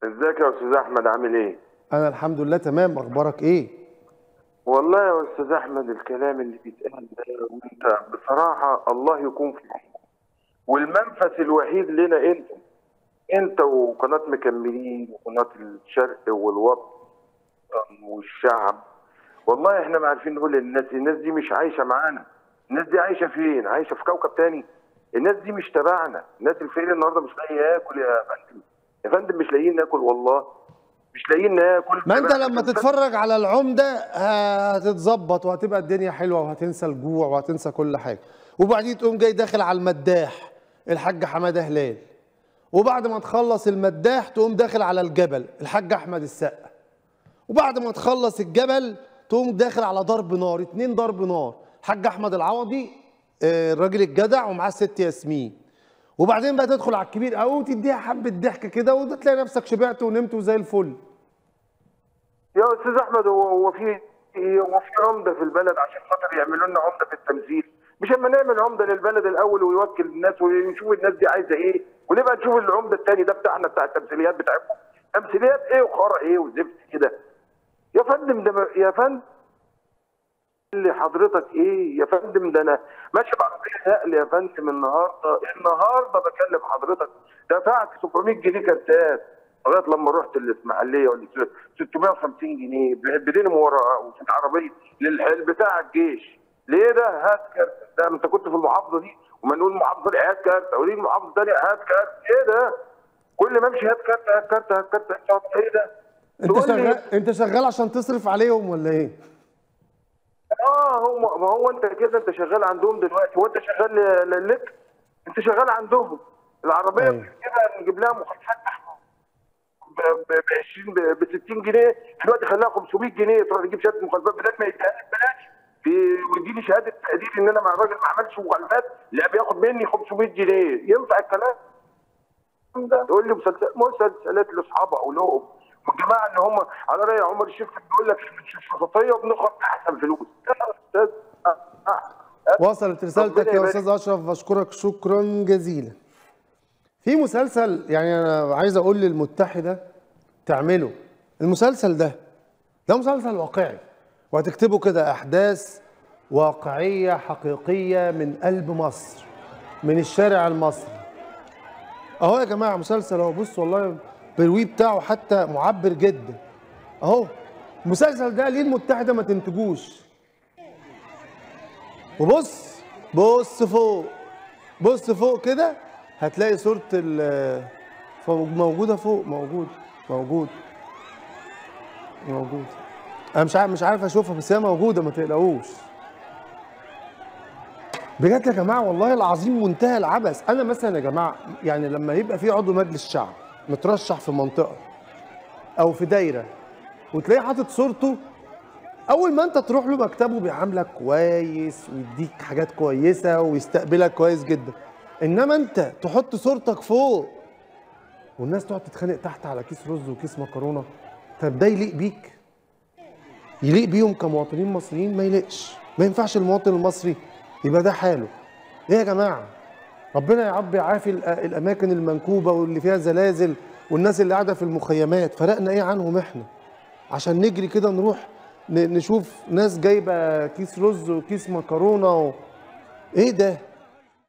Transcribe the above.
ازيك يا استاذ احمد عامل ايه؟ انا الحمد لله تمام. اخبارك ايه؟ والله يا استاذ احمد الكلام اللي بيتقال ده وانت بصراحه الله يكون في عونك. والمنفذ الوحيد لنا انت وقناه مكملين وقناه الشرق والوطن والشعب. والله احنا ما عارفين نقول للناس، الناس دي مش عايشه معانا. الناس دي عايشه فين؟ عايشه في كوكب تاني. الناس دي مش تبعنا. الناس الفقير النهارده مش لاقي ياكل يا فندم. يا فندم مش لاقيين ناكل والله. مش لاقيين ناكل. ما انت لما تتفرج على العمده هتتظبط وهتبقى الدنيا حلوه وهتنسى الجوع وهتنسى كل حاجه. وبعدين تقوم جاي داخل على المداح الحاج حماده هلال. وبعد ما تخلص المداح تقوم داخل على الجبل الحاج احمد السقا. وبعد ما تخلص الجبل تقوم داخل على ضرب نار، 2 ضرب نار، الحاج احمد العوضي الراجل الجدع ومعاه الست ياسمين. وبعدين بقى تدخل على الكبير قوي وتديها حبه ضحكه كده وتلاقي نفسك شبعت ونمت وزي الفل. يا استاذ احمد هو في عمده في البلد عشان خاطر يعملوا لنا عمده في التمثيل؟ مش اما نعمل عمده للبلد الاول ويوكل الناس ونشوف الناس دي عايزه ايه، ونبقى نشوف العمده الثاني ده بتاعنا بتاع التمثيليات بتاعتكم. تمثيليات ايه وخرا ايه وزفت كده؟ يا فندم ده يا فندم اللي حضرتك ايه يا فندم؟ ده انا ماشي بعربيه نقل يا فندم. النهارده بكلم حضرتك دفعت 700 جنيه كارتات لغايه لما رحت الاسماعيليه ولا 650 جنيه بدين ورا وفي عربيه للحل بتاع الجيش. ليه ده؟ هات كارت. ده انت كنت في المحافظه دي وما نقول محافظه دي هات كارت، او ليه المحافظه الثانيه هات كارت؟ ايه ده؟ كل ما امشي هات كارت هات كارت هات كارت. ايه ده؟ تقول لي انت شغال عشان تصرف عليهم ولا ايه؟ ما هو انت كده انت شغال عندهم دلوقتي. وانت شغال لك، انت شغال عندهم. العربيه ايوه. كده نجيب لها مخالفات ب 20 ب 60 جنيه، دلوقتي خليها 500 جنيه. تروح تجيب شهاده مخالفات بدل ما يديها لك ببلاش ويديني شهاده تقدير ان انا مع الراجل ما عملش مخالفات، لا بياخد مني 500 جنيه. ينفع الكلام ده؟ تقول لي مسلسلات لاصحابها ولهم والجماعه اللي هم على راي عمر الشيخ بيقول لك الشفافيه وبناخد احسن فلوس. يا استاذ وصلت رسالتك يا استاذ اشرف، بشكرك شكرا جزيلا. في مسلسل يعني انا عايز اقول للمتحده تعمله. المسلسل ده مسلسل واقعي، وهتكتبوا كده احداث واقعيه حقيقيه من قلب مصر، من الشارع المصري. اهو يا جماعه مسلسل اهو، بص والله بالوي بتاعه حتى معبر جدا اهو. المسلسل ده ليه المتحده ما تنتجوش؟ وبص بص فوق، بص فوق كده هتلاقي صورة موجودة فوق. موجود. أنا مش عارف أشوفها بس هي موجودة، ما تقلقوش. بجد يا جماعة والله العظيم منتهى العبث. أنا مثلا يا جماعة يعني لما يبقى في عضو مجلس شعب مترشح في منطقة أو في دايرة وتلاقيه حاطط صورته، أول ما أنت تروح له مكتبه بيعاملك كويس ويديك حاجات كويسة ويستقبلك كويس جدا. انما انت تحط صورتك فوق والناس تقعد تتخانق تحت على كيس رز وكيس مكرونه. طب ده يليق بيك؟ يليق بيهم كمواطنين مصريين؟ ما يليقش. ما ينفعش المواطن المصري يبقى ده حاله. ايه يا جماعه؟ ربنا يا رب يعافي الاماكن المنكوبه واللي فيها زلازل والناس اللي قاعده في المخيمات. فرقنا ايه عنهم احنا عشان نجري كده نروح نشوف ناس جايبه كيس رز وكيس مكرونه ايه ده؟